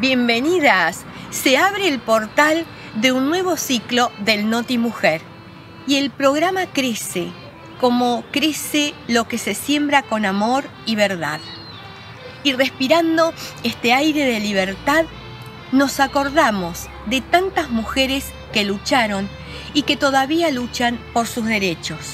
Bienvenidas. Se abre el portal de un nuevo ciclo del Noti Mujer y el programa crece como crece lo que se siembra con amor y verdad. Y respirando este aire de libertad, nos acordamos de tantas mujeres que lucharon y que todavía luchan por sus derechos.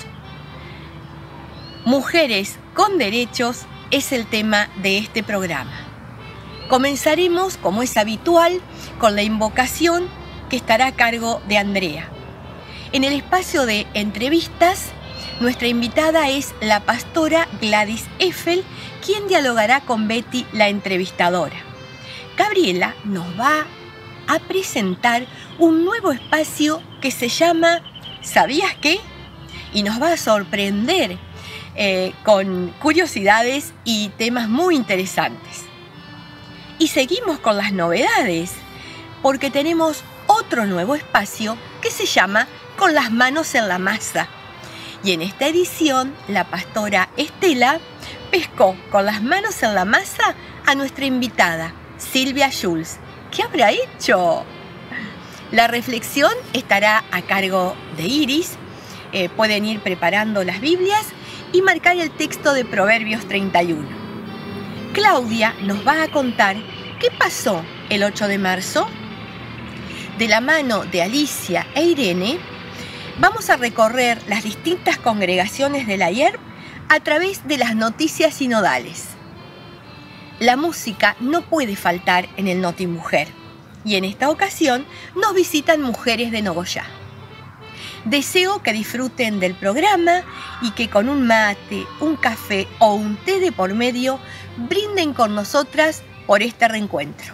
Mujeres con derechos es el tema de este programa. Comenzaremos, como es habitual, con la invocación que estará a cargo de Andrea. En el espacio de entrevistas, nuestra invitada es la pastora Gladys Eiffel, quien dialogará con Betty, la entrevistadora. Gabriela nos va a presentar un nuevo espacio que se llama ¿Sabías qué? Y nos va a sorprender con curiosidades y temas muy interesantes. Y seguimos con las novedades, porque tenemos otro nuevo espacio que se llama Con las manos en la masa. Y en esta edición, la pastora Estela pescó con las manos en la masa a nuestra invitada, Silvia Schulz. ¿Qué habrá hecho? La reflexión estará a cargo de Iris. Pueden ir preparando las Biblias y marcar el texto de Proverbios 31. Claudia nos va a contar qué pasó el 8 de marzo. De la mano de Alicia e Irene, vamos a recorrer las distintas congregaciones de la IERP a través de las noticias sinodales. La música no puede faltar en el Noti Mujer, y en esta ocasión nos visitan mujeres de Nogoyá. Deseo que disfruten del programa y que con un mate, un café o un té de por medio brinden con nosotras por este reencuentro.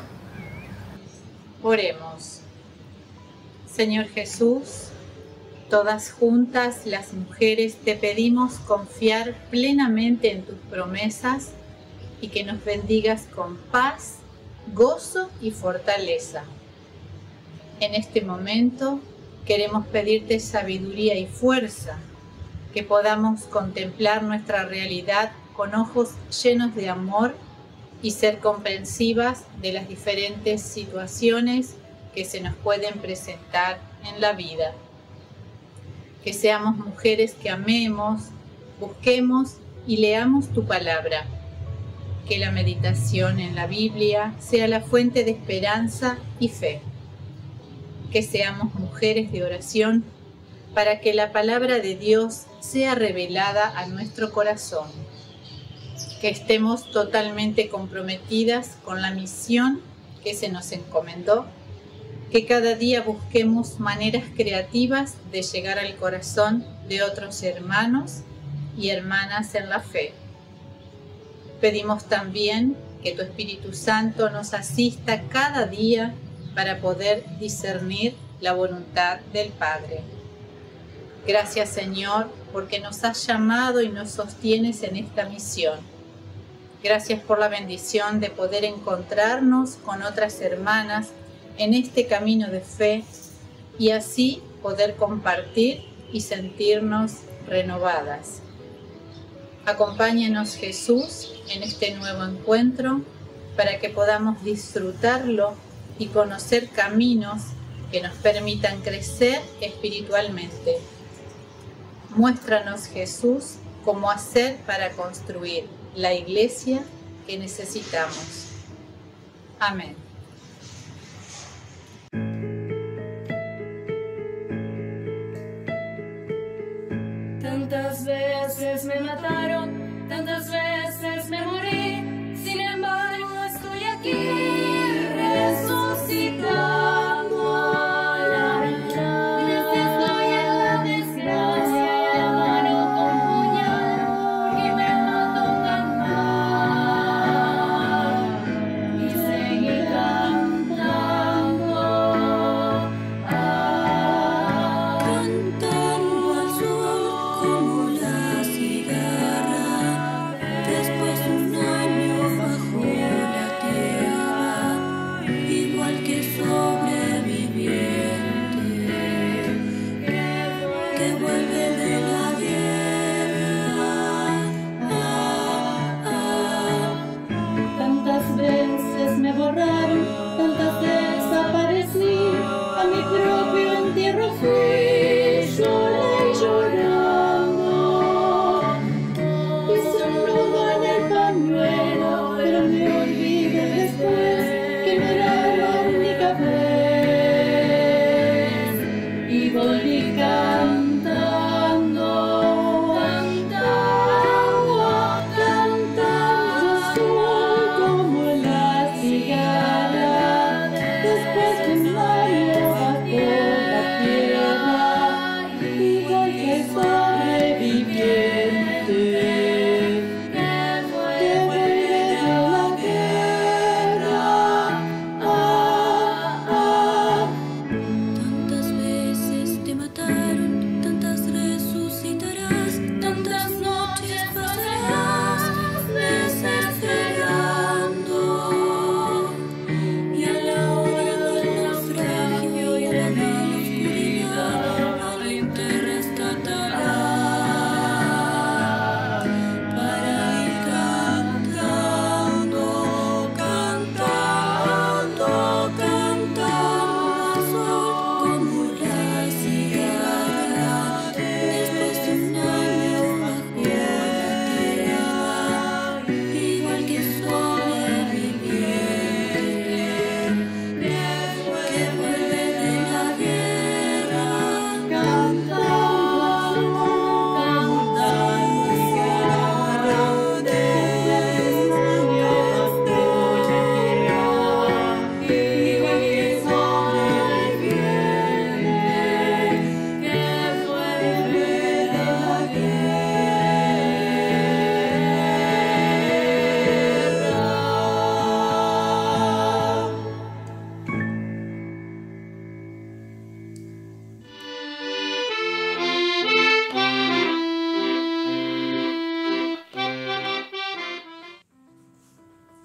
Oremos. Señor Jesús, todas juntas las mujeres te pedimos confiar plenamente en tus promesas y que nos bendigas con paz, gozo y fortaleza. En este momento queremos pedirte sabiduría y fuerza, que podamos contemplar nuestra realidad con ojos llenos de amor y ser comprensivas de las diferentes situaciones que se nos pueden presentar en la vida. Que seamos mujeres que amemos, busquemos y leamos tu palabra. Que la meditación en la Biblia sea la fuente de esperanza y fe. Que seamos mujeres de oración para que la palabra de Dios sea revelada a nuestro corazón. Que estemos totalmente comprometidas con la misión que se nos encomendó. Que cada día busquemos maneras creativas de llegar al corazón de otros hermanos y hermanas en la fe. Pedimos también que tu Espíritu Santo nos asista cada día para poder discernir la voluntad del Padre. Gracias, Señor, porque nos has llamado y nos sostienes en esta misión. Gracias por la bendición de poder encontrarnos con otras hermanas en este camino de fe y así poder compartir y sentirnos renovadas. Acompáñanos, Jesús, en este nuevo encuentro para que podamos disfrutarlo y conocer caminos que nos permitan crecer espiritualmente. Muéstranos, Jesús, cómo hacer para construir la iglesia que necesitamos. Amén. Tantas veces me mataron, tantas veces me morí, sin embargo estoy aquí resucitando. Gracias doy en la desgracia y a la mano con puñal, porque me mató tan mal. Y seguí cantando, cantando al sol como la cigarra.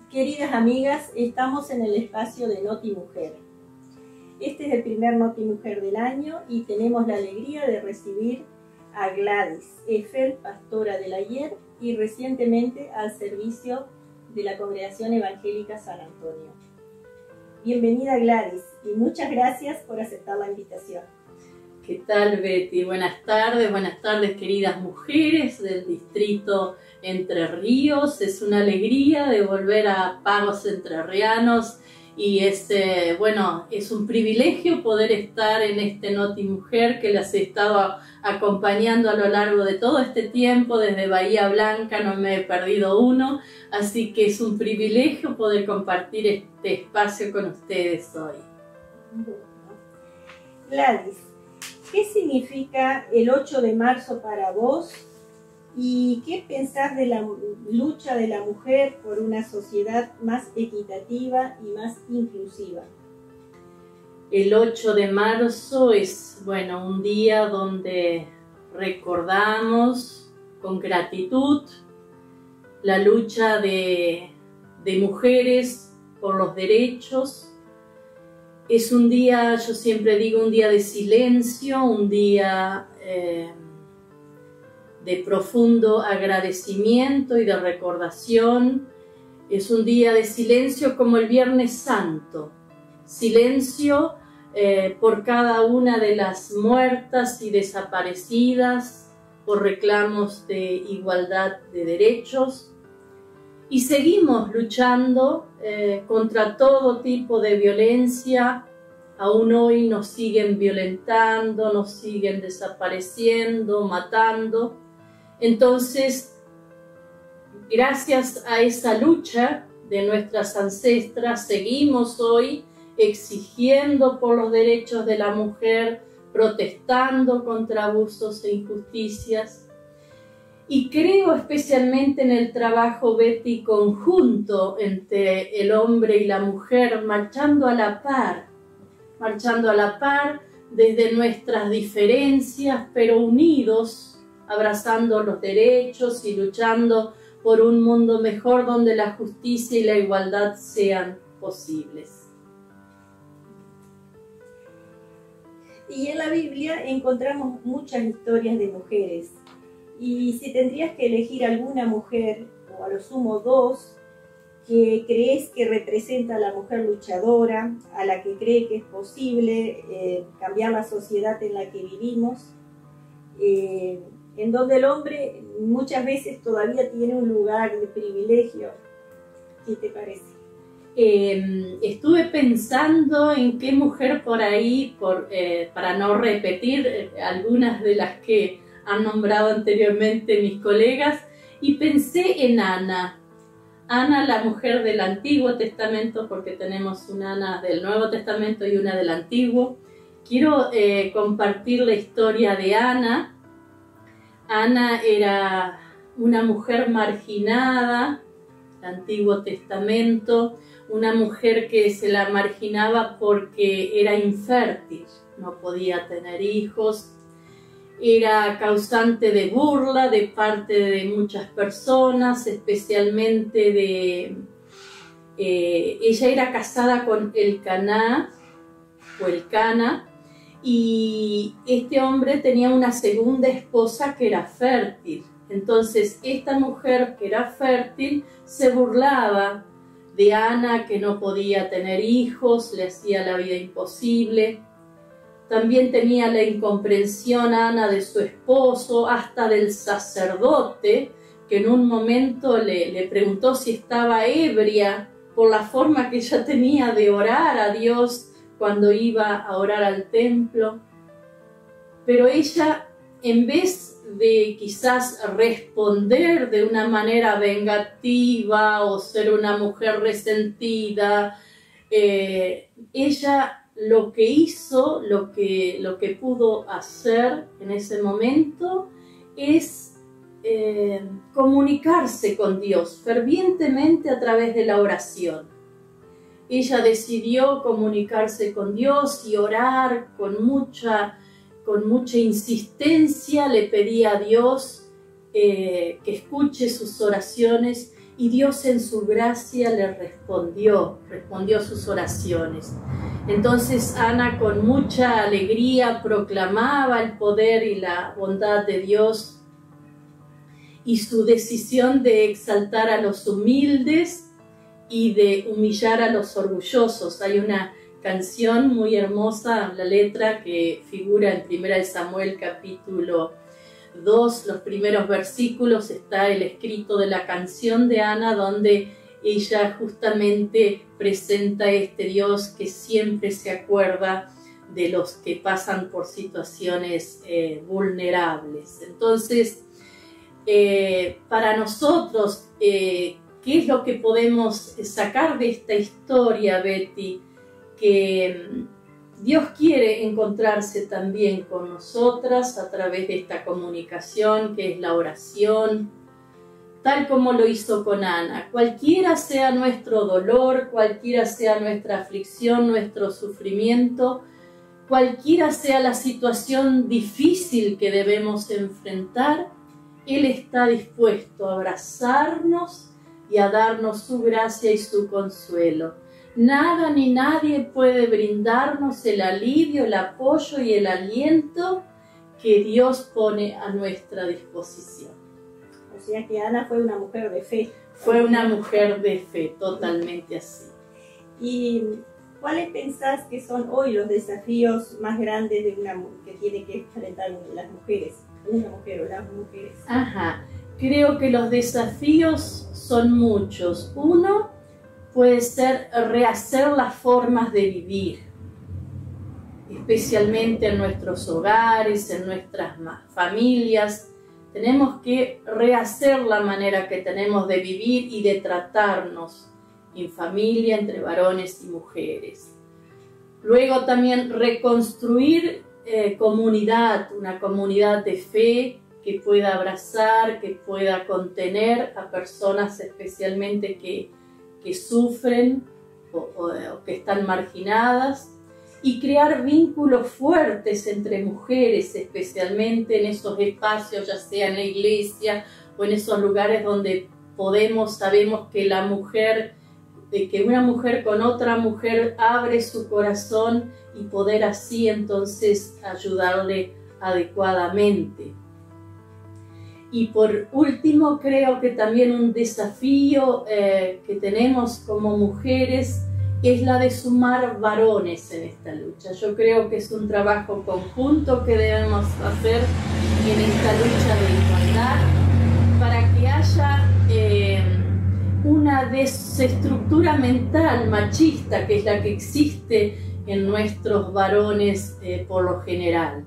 Queridas amigas, estamos en el espacio de Noti Mujer. Este es el primer Noti Mujer del año y tenemos la alegría de recibir a Gladys Eiffel, pastora del Ayer y recientemente al servicio de la Congregación Evangélica San Antonio. Bienvenida Gladys y muchas gracias por aceptar la invitación. ¿Qué tal, Betty? Buenas tardes queridas mujeres del distrito Entre Ríos. Es una alegría de volver a pagos entrerrianos y es un privilegio poder estar en este Noti Mujer que las he estado acompañando a lo largo de todo este tiempo, desde Bahía Blanca, no me he perdido uno, así que es un privilegio poder compartir este espacio con ustedes hoy. Gladys, ¿qué significa el 8 de marzo para vos y qué pensás de la lucha de la mujer por una sociedad más equitativa y más inclusiva? El 8 de marzo es, un día donde recordamos con gratitud la lucha de mujeres por los derechos. Es un día, yo siempre digo, un día de silencio, un día de profundo agradecimiento y de recordación. Es un día de silencio como el Viernes Santo. Silencio por cada una de las muertas y desaparecidas, por reclamos de igualdad de derechos. Y seguimos luchando contra todo tipo de violencia. Aún hoy nos siguen violentando, nos siguen desapareciendo, matando. Entonces, gracias a esa lucha de nuestras ancestras, seguimos hoy exigiendo por los derechos de la mujer, protestando contra abusos e injusticias. Y creo especialmente en el trabajo, Betty, conjunto entre el hombre y la mujer, marchando a la par desde nuestras diferencias, pero unidos, abrazando los derechos y luchando por un mundo mejor donde la justicia y la igualdad sean posibles. Y en la Biblia encontramos muchas historias de mujeres. Y si tendrías que elegir alguna mujer, o a lo sumo dos, que crees que representa a la mujer luchadora, a la que cree que es posible cambiar la sociedad en la que vivimos, en donde el hombre muchas veces todavía tiene un lugar de privilegio, ¿qué te parece? Estuve pensando en qué mujer por ahí, para no repetir algunas de las que han nombrado anteriormente mis colegas, y pensé en Ana. Ana, la mujer del Antiguo Testamento, porque tenemos una Ana del Nuevo Testamento y una del Antiguo. Quiero compartir la historia de Ana. Ana era una mujer marginada, el Antiguo Testamento, una mujer que se la marginaba porque era infértil, no podía tener hijos. Era causante de burla de parte de muchas personas, especialmente ella era casada con Elcaná, y este hombre tenía una segunda esposa que era fértil. Entonces esta mujer que era fértil se burlaba de Ana, que no podía tener hijos, le hacía la vida imposible. También tenía la incomprensión Ana de su esposo, hasta del sacerdote, que en un momento le preguntó si estaba ebria por la forma que ella tenía de orar a Dios cuando iba a orar al templo. Pero ella, en vez de quizás responder de una manera vengativa o ser una mujer resentida, ella lo que hizo, lo que pudo hacer en ese momento es comunicarse con Dios fervientemente a través de la oración. Ella decidió comunicarse con Dios y orar con mucha insistencia. Le pedía a Dios que escuche sus oraciones y Dios en su gracia le respondió sus oraciones. Entonces Ana con mucha alegría proclamaba el poder y la bondad de Dios y su decisión de exaltar a los humildes y de humillar a los orgullosos. Hay una canción muy hermosa, la letra que figura en 1 Samuel capítulo 2, los primeros versículos, está el escrito de la canción de Ana, donde ella justamente presenta este Dios que siempre se acuerda de los que pasan por situaciones vulnerables. Entonces, para nosotros, ¿qué es lo que podemos sacar de esta historia, Betty? Que Dios quiere encontrarse también con nosotras a través de esta comunicación que es la oración, tal como lo hizo con Ana. Cualquiera sea nuestro dolor, cualquiera sea nuestra aflicción, nuestro sufrimiento, cualquiera sea la situación difícil que debemos enfrentar, Él está dispuesto a abrazarnos y a darnos su gracia y su consuelo. Nada ni nadie puede brindarnos el alivio, el apoyo y el aliento que Dios pone a nuestra disposición. O sea que Ana fue una mujer de fe. Fue una mujer de fe, totalmente así. ¿Y cuáles pensás que son hoy los desafíos más grandes de que tiene que enfrentar las mujeres? Una mujer o las mujeres. Ajá, creo que los desafíos son muchos. Uno puede ser rehacer las formas de vivir, especialmente en nuestros hogares, en nuestras familias. Tenemos que rehacer la manera que tenemos de vivir y de tratarnos en familia, entre varones y mujeres. Luego también reconstruir comunidad, una comunidad de fe que pueda abrazar, que pueda contener a personas especialmente que sufren o que están marginadas, y crear vínculos fuertes entre mujeres, especialmente en esos espacios, ya sea en la iglesia o en esos lugares donde sabemos que que una mujer con otra mujer abre su corazón y poder así entonces ayudarle adecuadamente. Y por último, creo que también un desafío que tenemos como mujeres es la de sumar varones en esta lucha. Yo creo que es un trabajo conjunto que debemos hacer en esta lucha de igualdad para que haya una desestructura mental machista, que es la que existe en nuestros varones por lo general.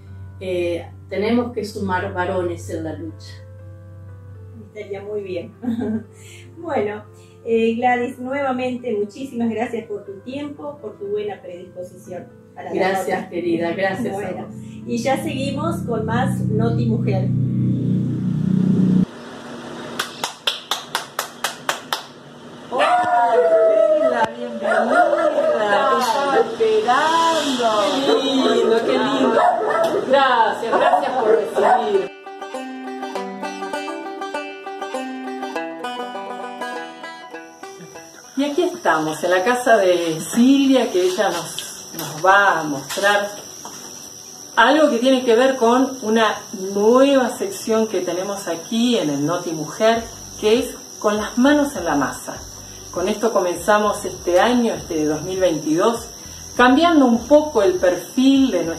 Tenemos que sumar varones en la lucha. Estaría muy bien. Bueno, Gladys, nuevamente muchísimas gracias por tu tiempo, por tu buena predisposición. Gracias, querida, gracias. Bueno, a vos. Y ya seguimos con más Noti Mujer. Hola, bienvenida. Te estaba esperando. Qué lindo, qué lindo. Gracias por recibir. Y aquí estamos, en la casa de Silvia, que ella nos va a mostrar algo que tiene que ver con una nueva sección que tenemos aquí en el Noti Mujer, que es con las manos en la masa. Con esto comenzamos este año, este 2022, cambiando un poco el perfil de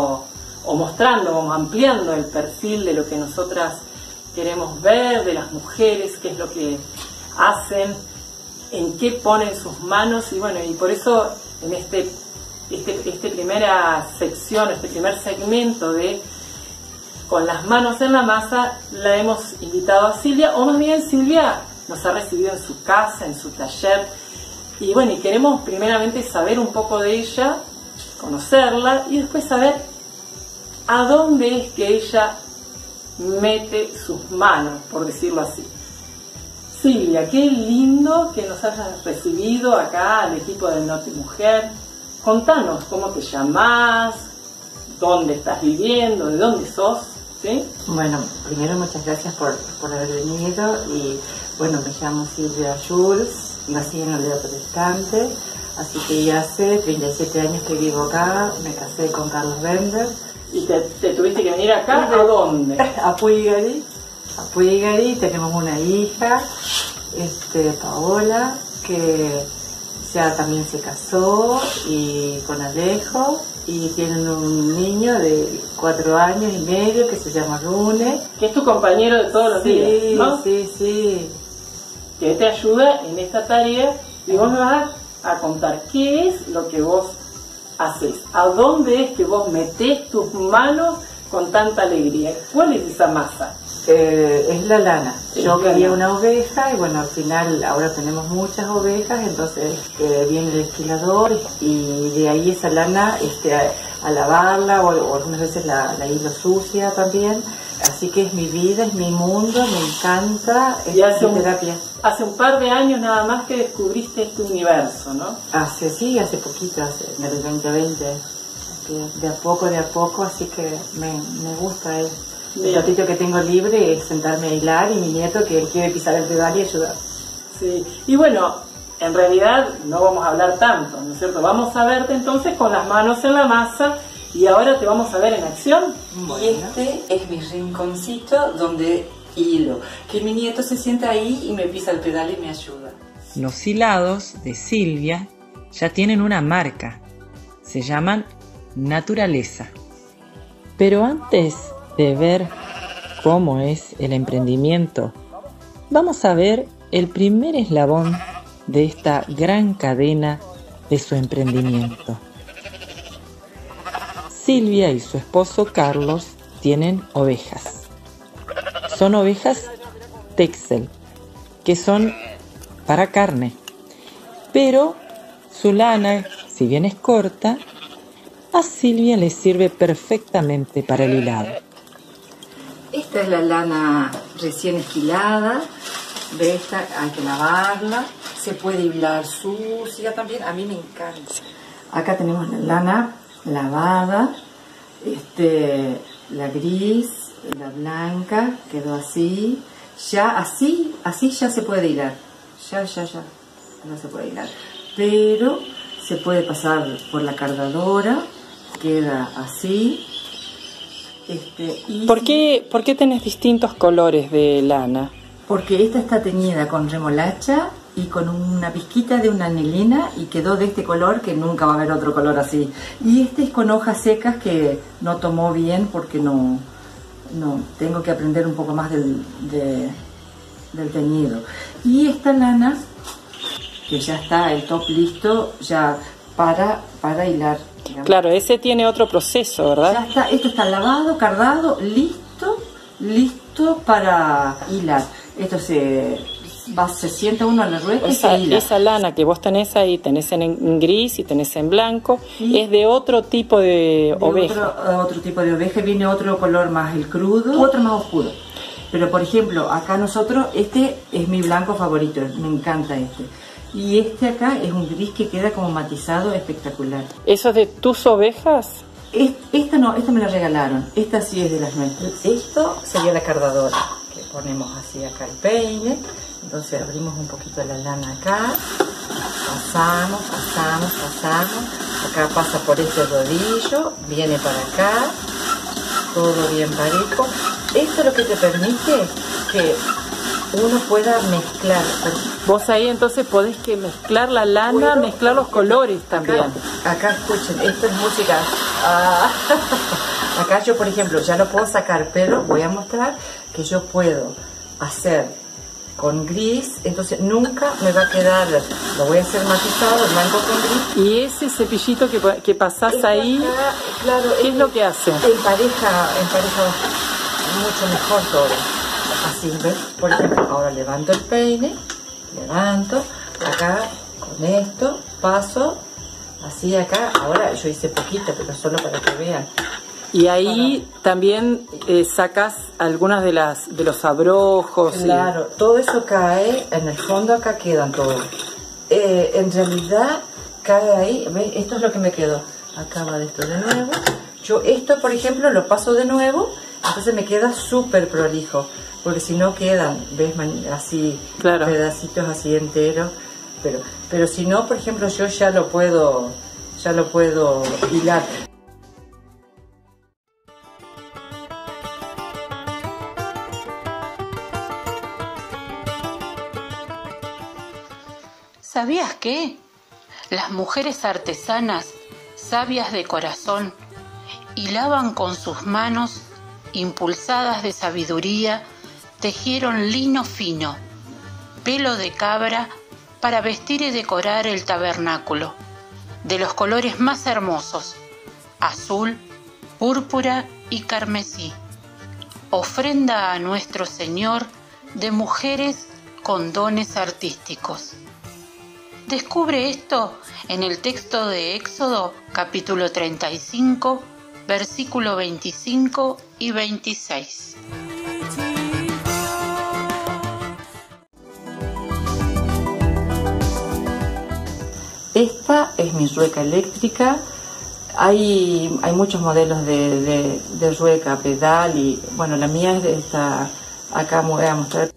ampliando el perfil de lo que nosotras queremos ver, de las mujeres, qué es lo que hacen, en qué ponen sus manos, y bueno, y por eso en este primera sección, este primer segmento de Con las manos en la masa, la hemos invitado a Silvia, o más bien Silvia nos ha recibido en su casa, en su taller, y bueno, y queremos primeramente saber un poco de ella, conocerla, y después saber a dónde es que ella mete sus manos, por decirlo así. Silvia, qué lindo que nos hayas recibido acá al equipo de Noti Mujer. Contanos cómo te llamás, dónde estás viviendo, de dónde sos, ¿sí? Bueno, primero muchas gracias por haber venido, y Bueno, me llamo Silvia Jules, nací en Aldea Protestante, así que ya hace 37 años que vivo acá, me casé con Carlos Bender. ¿Y te tuviste que venir acá? ¿A dónde? A Puigari, tenemos una hija, Paola, que ya también se casó y con Alejo, y tienen un niño de 4 años y medio que se llama Rune. Que es tu compañero de todos los días, ¿no? Sí. Que te ayuda en esta tarea y vos me vas a contar qué es lo que vos haces, a dónde es que vos metés tus manos con tanta alegría. ¿Cuál es esa masa? Es la lana. Yo quería una oveja y bueno, al final ahora tenemos muchas ovejas, entonces viene el esquilador y de ahí esa lana a lavarla o algunas veces la hilo sucia también. Así que es mi vida, es mi mundo, me encanta, es mi terapia. Hace un par de años nada más que descubriste este universo, ¿no? Hace poquito, en el 2020, de a poco, así que me gusta el ratito que tengo libre es sentarme a hilar y mi nieto que quiere pisar el pedal y ayudar. Sí, y bueno, en realidad no vamos a hablar tanto, ¿no es cierto? Vamos a verte entonces con las manos en la masa y ahora te vamos a ver en acción. Bueno. Y este es mi rinconcito donde hilo, que mi nieto se sienta ahí y me pisa el pedal y me ayuda. Los hilados de Silvia ya tienen una marca, se llaman Naturaleza. Pero antes de ver cómo es el emprendimiento, vamos a ver el primer eslabón de esta gran cadena de su emprendimiento. Silvia y su esposo Carlos tienen ovejas. Son ovejas Texel, que son para carne, pero su lana, si bien es corta, a Silvia le sirve perfectamente para el hilado. Esta es la lana recién esquilada, de esta hay que lavarla, se puede hilar sucia también, a mí me encanta. Acá tenemos la lana lavada, la gris, la blanca, quedó así, ya así ya se puede hilar, ya no se puede hilar, pero se puede pasar por la cardadora, queda así. ¿Por qué tenés distintos colores de lana? Porque esta está teñida con remolacha y con una pizquita de una anilina y quedó de este color que nunca va a haber otro color así. Y este es con hojas secas que no tomó bien porque no tengo que aprender un poco más del teñido. Y esta lana, que ya está el top listo, ya para hilar. Digamos. Claro, ese tiene otro proceso, ¿verdad? Ya está, esto está lavado, cardado, listo para hilar. Esto se sienta uno a la rueda y se hila. Esa lana que vos tenés ahí, tenés en gris y tenés en blanco, ¿sí? Es de otro tipo de oveja. Otro tipo de oveja, viene otro color más el crudo, otro más oscuro. Pero por ejemplo, acá nosotros, este es mi blanco favorito, me encanta este. Y este acá es un gris que queda como matizado, espectacular. ¿Eso es de tus ovejas? Esta no, esta me la regalaron. Esta sí es de las nuestras. Esto sería la cardadora, que ponemos así acá el peine. Entonces abrimos un poquito la lana acá. Pasamos. Acá pasa por este rodillo, viene para acá. Todo bien parejo. Esto es lo que te permite que uno pueda mezclar. Vos ahí entonces podés mezclar la lana, mezclar los colores también. Acá escuchen, esto es música. Acá yo, por ejemplo, ya lo puedo sacar, pero voy a mostrar que yo puedo hacer con gris, entonces nunca me va a quedar, lo voy a hacer matizado, blanco con gris. Y ese cepillito que pasás ahí, acá, claro, ¿qué es lo que hace? Empareja mucho mejor todo. Así, ¿ves? Por ejemplo, ahora levanto el peine, acá con esto, paso, así acá, ahora yo hice poquito, pero solo para que vean. Y ahí también sacas algunas de los abrojos. Claro, todo eso cae, en el fondo acá quedan todos. En realidad cae ahí, ¿ves? Esto es lo que me quedó. Acá va de esto de nuevo. Yo esto, por ejemplo, lo paso de nuevo Entonces me queda súper prolijo, porque si no quedan, ves, así, claro, pedacitos así enteros. Pero si no, por ejemplo, yo ya lo puedo hilar. ¿Sabías qué? Las mujeres artesanas, sabias de corazón, hilaban con sus manos, impulsadas de sabiduría, tejieron lino fino, pelo de cabra, para vestir y decorar el tabernáculo, de los colores más hermosos, azul, púrpura y carmesí. Ofrenda a nuestro Señor de mujeres con dones artísticos. Descubre esto en el texto de Éxodo, capítulo 35, versículo 25 y 26. Esta es mi rueca eléctrica. Hay muchos modelos de rueca, pedal, y bueno, la mía es de esta. Acá voy a mostrar.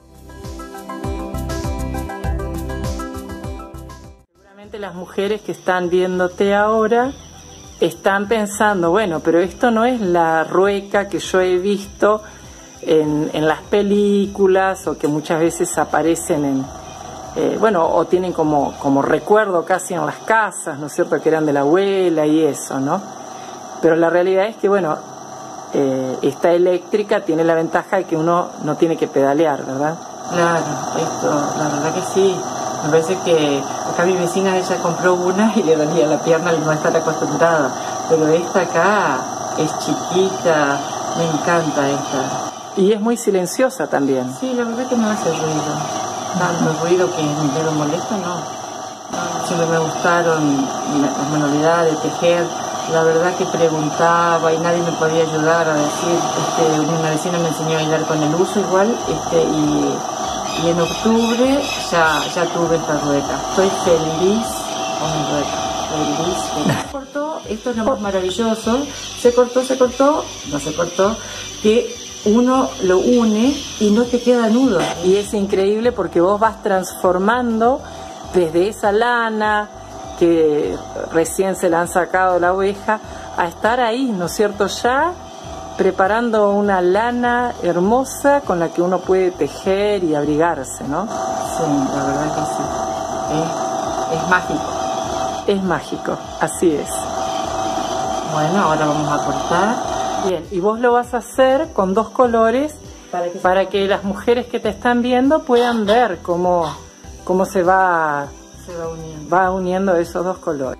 Seguramente las mujeres que están viéndote ahora están pensando, bueno, pero esto no es la rueca que yo he visto en las películas, o que muchas veces aparecen en... o tienen como recuerdo casi en las casas, ¿no es cierto?, que eran de la abuela y eso, ¿no? Pero la realidad es que, esta eléctrica tiene la ventaja de que uno no tiene que pedalear, ¿verdad? Claro, la verdad que sí. Me parece que acá mi vecina, ella compró una y le dolía la pierna al no estar acostumbrada. Pero esta acá es chiquita, me encanta esta. Y es muy silenciosa también. Sí, la verdad que no hace ruido. Tanto ruido que me lo molesta, no. Siempre me gustaron las manualidades, tejer. La verdad que preguntaba y nadie me podía ayudar a decir. Una vecina me enseñó a hilar con el uso igual, y en octubre ya tuve esta rueca. Estoy feliz con mi rueca. Feliz. Se cortó, esto es lo más maravilloso. Se cortó, no se cortó, que uno lo une y no te queda nudo. Y es increíble porque vos vas transformando desde esa lana que recién se la han sacado la oveja a estar ahí, ¿no es cierto?, ya preparando una lana hermosa con la que uno puede tejer y abrigarse, ¿no? Sí, la verdad que sí. Es mágico. Es mágico, así es. Bueno, ahora vamos a cortar. Bien, y vos lo vas a hacer con dos colores para que las mujeres que te están viendo puedan ver cómo se va uniendo esos dos colores.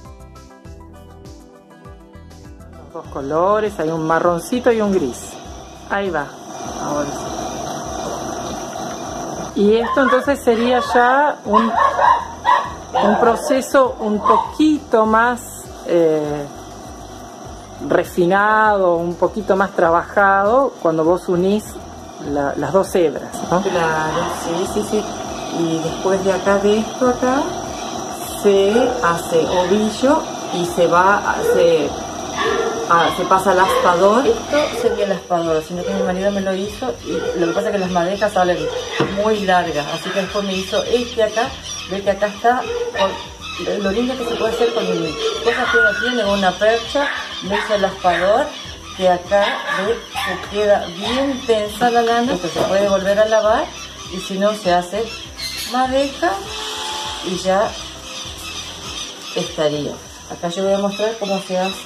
Los dos colores, hay un marroncito y un gris. Ahí va. Ahora sí. Y esto entonces sería ya un proceso un poquito más refinado, un poquito más trabajado cuando vos unís las dos hebras, ¿no? Claro, sí. Y después de acá, de esto acá, se hace ovillo y se pasa al aspador. Esto sería el aspador, sino que mi marido me lo hizo, y lo que pasa es que las madejas salen muy largas, así que después me hizo acá. Ve que acá está lo lindo que se puede hacer con cosas que uno tiene, una percha. Me hizo el aspador, que acá se queda bien tensa la lana, que se puede volver a lavar, y si no se hace madeja y ya estaría. Acá yo voy a mostrar cómo se hace.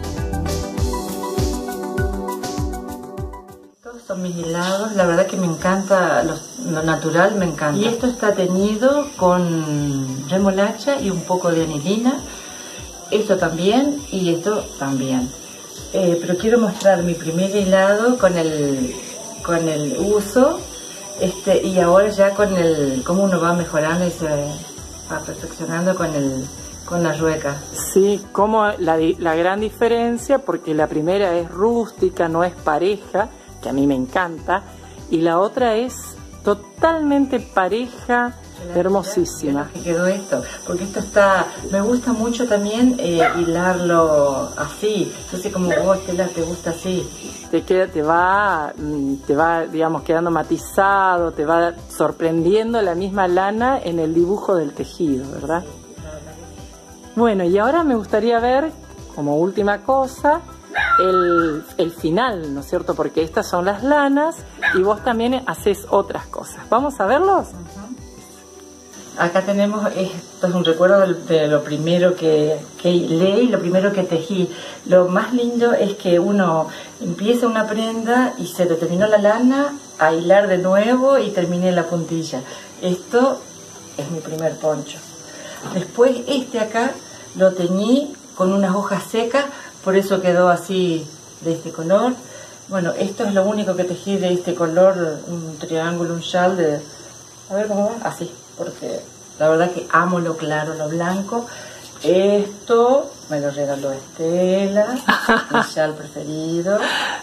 Estos son mis helados, la verdad que me encanta, lo natural me encanta. Y esto está teñido con remolacha y un poco de anilina. Esto también y esto también. Pero quiero mostrar mi primer helado con el uso, y ahora ya cómo uno va mejorando y se va perfeccionando con la rueca. Sí, como la gran diferencia, porque la primera es rústica, no es pareja, que a mí me encanta, y la otra es totalmente pareja, Hermosísima. Que quedó esto, porque esto está, me gusta mucho también hilarlo así. Yo sé como vos, Estela, te gusta así. Te va, digamos, quedando matizado, te va sorprendiendo la misma lana en el dibujo del tejido, ¿verdad? Bueno, y ahora me gustaría ver, como última cosa, el final, ¿no es cierto? Porque estas son las lanas y vos también haces otras cosas. ¿Vamos a verlos? Acá tenemos, esto es un recuerdo de lo primero que leí, lo primero que tejí. Lo más lindo es que uno empieza una prenda y se le terminó la lana, a hilar de nuevo y terminé la puntilla. Esto es mi primer poncho. Después acá lo teñí con unas hojas secas, por eso quedó así de este color. Bueno, esto es lo único que tejí de este color, un triángulo, un chal de... A ver cómo va, así, porque la verdad que amo lo claro, lo blanco. Esto me lo regaló Estela, mi chal preferido.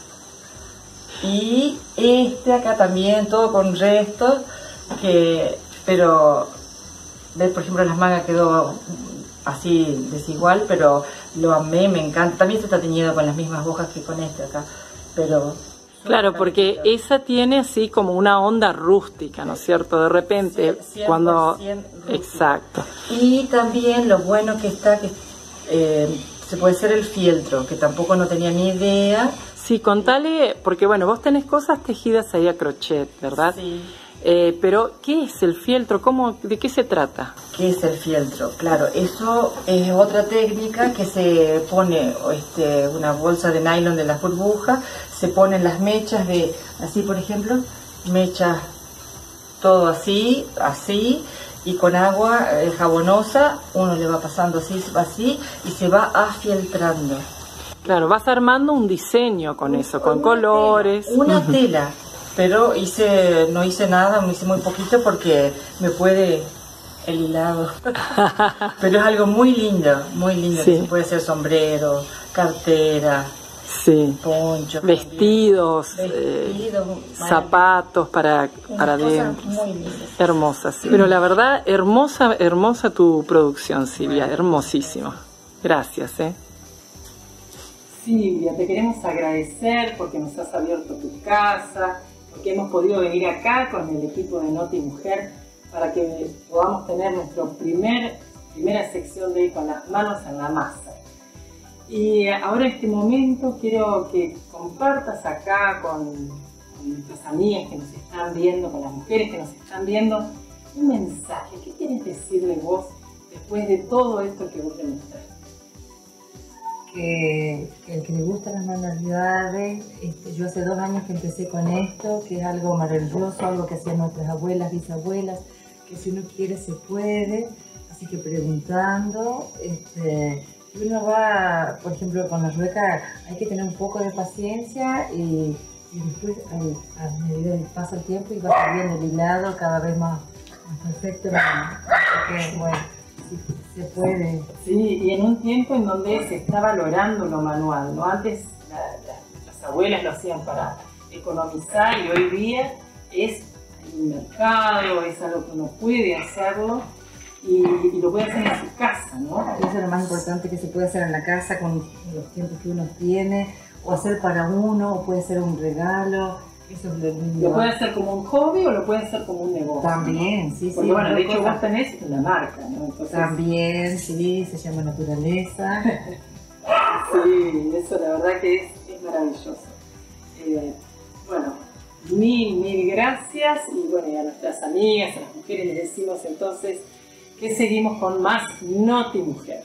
Y acá también, todo con restos, pero, por ejemplo, las mangas quedó así desigual, pero lo amé, me encanta. También se está teñido con las mismas hojas que con acá, pero... Claro, porque esa tiene así como una onda rústica, ¿no es cierto? De repente, 100% cuando... Rústica. Exacto. Y también lo bueno que está, que se puede hacer el fieltro, que tampoco no tenía ni idea. Sí, contale, porque bueno, vos tenés cosas tejidas ahí a crochet, ¿verdad? Sí. Pero, ¿qué es el fieltro? ¿De qué se trata? ¿Qué es el fieltro? Claro, eso es otra técnica que se pone una bolsa de nylon de las burbujas, se ponen las mechas así por ejemplo, mechas todo así, y con agua jabonosa uno le va pasando así y se va afieltrando. Claro, vas armando un diseño con eso, con colores. Una tela. Pero no hice nada, me hice muy poquito porque me puede el hilado. Pero es algo muy lindo, sí. Se puede hacer sombrero, cartera, sí. Poncho, vestidos, zapatos para adentro. Hermosas, sí. Pero la verdad, hermosa tu producción, Silvia, hermosísima. Gracias, Silvia, te queremos agradecer porque nos has abierto tu casa, porque hemos podido venir acá con el equipo de Noti Mujer para que podamos tener nuestra primera sección de Con las manos en la masa. Y ahora en este momento quiero que compartas acá con nuestras amigas que nos están viendo, con las mujeres que nos están viendo, un mensaje. ¿Qué quieres decirle vos después de todo esto que vos le mostraste? Que el que le gustan las manualidades, yo hace 2 años que empecé con esto, que es algo maravilloso, algo que hacían nuestras abuelas, bisabuelas, que si uno quiere se puede, así que preguntando, uno va, por ejemplo, con la rueca hay que tener un poco de paciencia y después a medida que pasa el tiempo y va saliendo el hilado cada vez más perfecto, así que bueno. Se puede. Sí, y en un tiempo en donde se está valorando lo manual, ¿no? Antes las abuelas lo hacían para economizar y hoy día es un mercado, es algo que uno puede hacerlo y lo puede hacer en su casa, ¿no? Eso es lo más importante que se puede hacer en la casa con los tiempos que uno tiene, o hacer para uno, o puede ser un regalo. Eso es lo lindo. ¿Lo puede hacer como un hobby o lo puede hacer como un negocio? También, sí, porque, sí. Bueno, de hecho vos tenés una marca, ¿no? Entonces... También, sí, se llama Naturaleza. Sí, eso la verdad que es maravilloso. Bueno, mil gracias y bueno, y a nuestras amigas, a las mujeres les decimos entonces que seguimos con más Noti Mujer.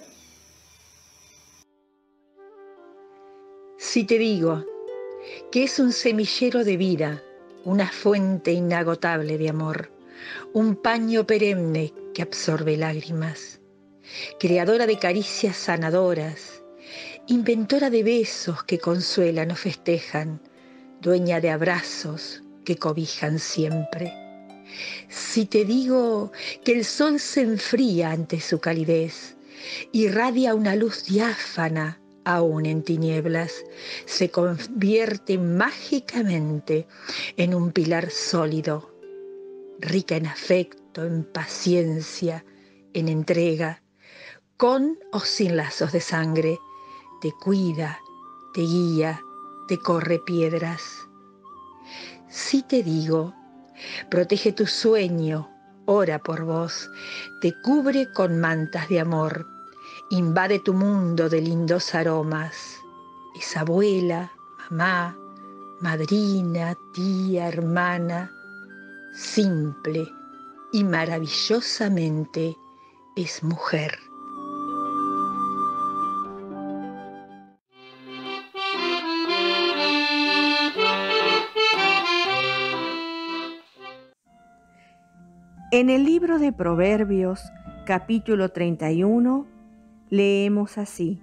Si te digo que es un semillero de vida, una fuente inagotable de amor, un paño perenne que absorbe lágrimas, creadora de caricias sanadoras, inventora de besos que consuelan o festejan, dueña de abrazos que cobijan siempre. Si te digo que el sol se enfría ante su calidez, irradia una luz diáfana, aún en tinieblas, se convierte mágicamente en un pilar sólido, rica en afecto, respeto, en paciencia, en entrega, con o sin lazos de sangre, te cuida, te guía, te corre piedras. Si te digo, protege tu sueño, ora por vos, te cubre con mantas de amor, invade tu mundo de lindos aromas. Es abuela, mamá, madrina, tía, hermana, simple y maravillosamente es mujer. En el libro de Proverbios, capítulo 31, leemos así: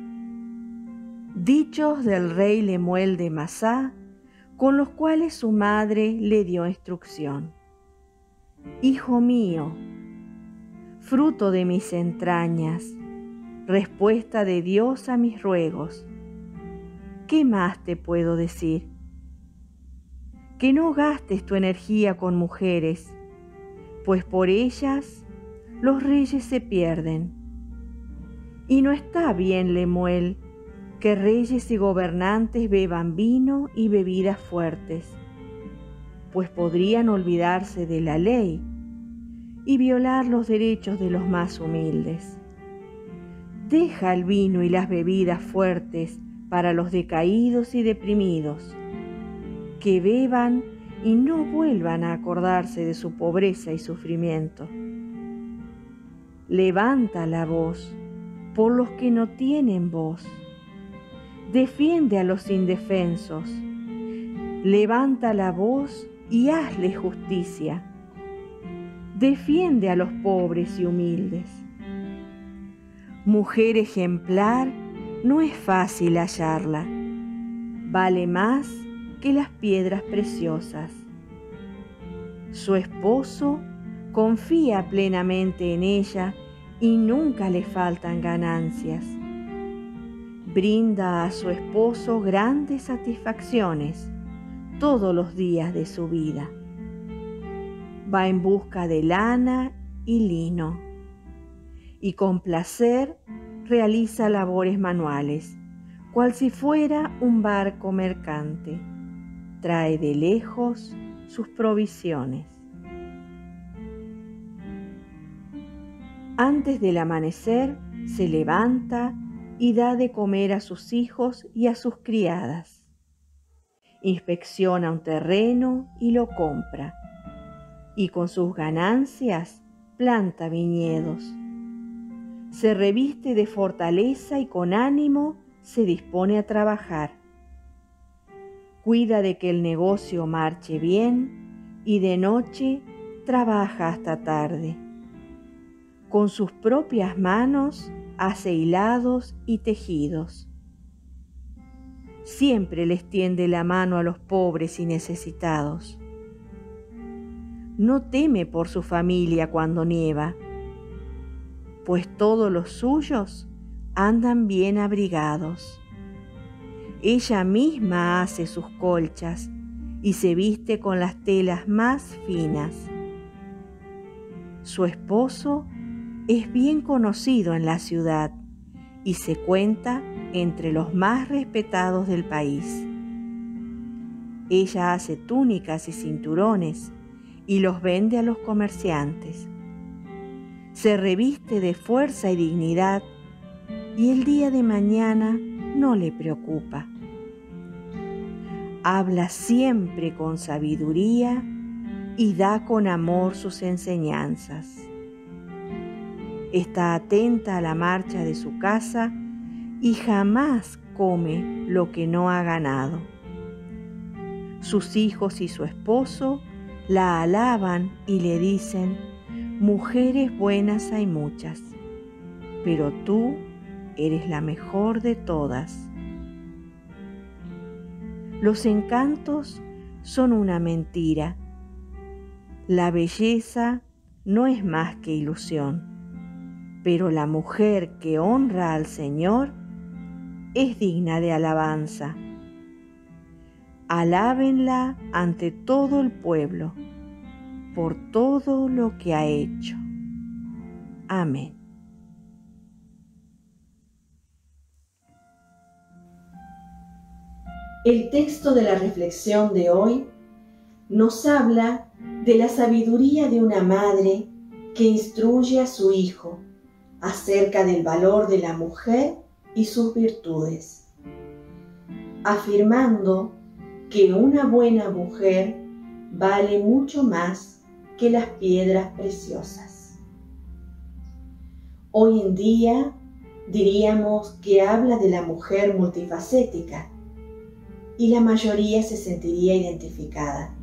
Dichos del rey Lemuel de Masá, con los cuales su madre le dio instrucción. Hijo mío, fruto de mis entrañas, respuesta de Dios a mis ruegos, ¿qué más te puedo decir? Que no gastes tu energía con mujeres, pues por ellas los reyes se pierden. Y no está bien, Lemuel, que reyes y gobernantes beban vino y bebidas fuertes, pues podrían olvidarse de la ley y violar los derechos de los más humildes. Deja el vino y las bebidas fuertes para los decaídos y deprimidos, que beban y no vuelvan a acordarse de su pobreza y sufrimiento. Levanta la voz por los que no tienen voz. Defiende a los indefensos. Levanta la voz y hazle justicia. Defiende a los pobres y humildes. Mujer ejemplar, no es fácil hallarla. Vale más que las piedras preciosas. Su esposo confía plenamente en ella y nunca le faltan ganancias. Brinda a su esposo grandes satisfacciones todos los días de su vida. Va en busca de lana y lino, y con placer realiza labores manuales, cual si fuera un barco mercante. Trae de lejos sus provisiones. Antes del amanecer se levanta y da de comer a sus hijos y a sus criadas. Inspecciona un terreno y lo compra, y con sus ganancias planta viñedos. Se reviste de fortaleza y con ánimo se dispone a trabajar. Cuida de que el negocio marche bien y de noche trabaja hasta tarde. Con sus propias manos hace hilados y tejidos. Siempre les tiende la mano a los pobres y necesitados. No teme por su familia cuando nieva, pues todos los suyos andan bien abrigados. Ella misma hace sus colchas y se viste con las telas más finas. Su esposo es bien conocido en la ciudad y se cuenta entre los más respetados del país. Ella hace túnicas y cinturones y los vende a los comerciantes. Se reviste de fuerza y dignidad y el día de mañana no le preocupa. Habla siempre con sabiduría y da con amor sus enseñanzas. Está atenta a la marcha de su casa y jamás come lo que no ha ganado. Sus hijos y su esposo la alaban y le dicen: mujeres buenas hay muchas, pero tú eres la mejor de todas. Los encantos son una mentira. La belleza no es más que ilusión, pero la mujer que honra al Señor es digna de alabanza. Alábenla ante todo el pueblo. por todo lo que ha hecho. Amén. El texto de la reflexión de hoy nos habla de la sabiduría de una madre que instruye a su hijo acerca del valor de la mujer y sus virtudes, afirmando que una buena mujer vale mucho más que las piedras preciosas. Hoy en día diríamos que habla de la mujer multifacética y la mayoría se sentiría identificada.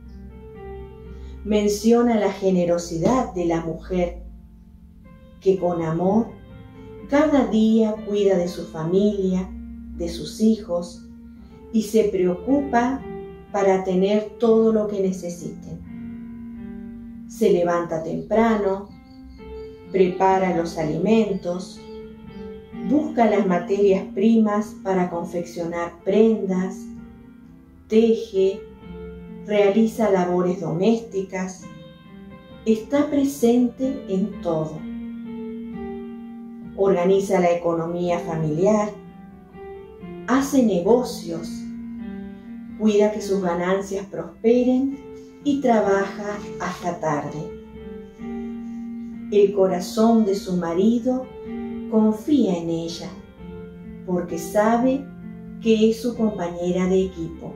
Menciona la generosidad de la mujer que con amor cada día cuida de su familia, de sus hijos y se preocupa para tener todo lo que necesiten. Se levanta temprano, prepara los alimentos, busca las materias primas para confeccionar prendas, teje, realiza labores domésticas, está presente en todo. Organiza la economía familiar, hace negocios, cuida que sus ganancias prosperen y trabaja hasta tarde. El corazón de su marido confía en ella, porque sabe que es su compañera de equipo.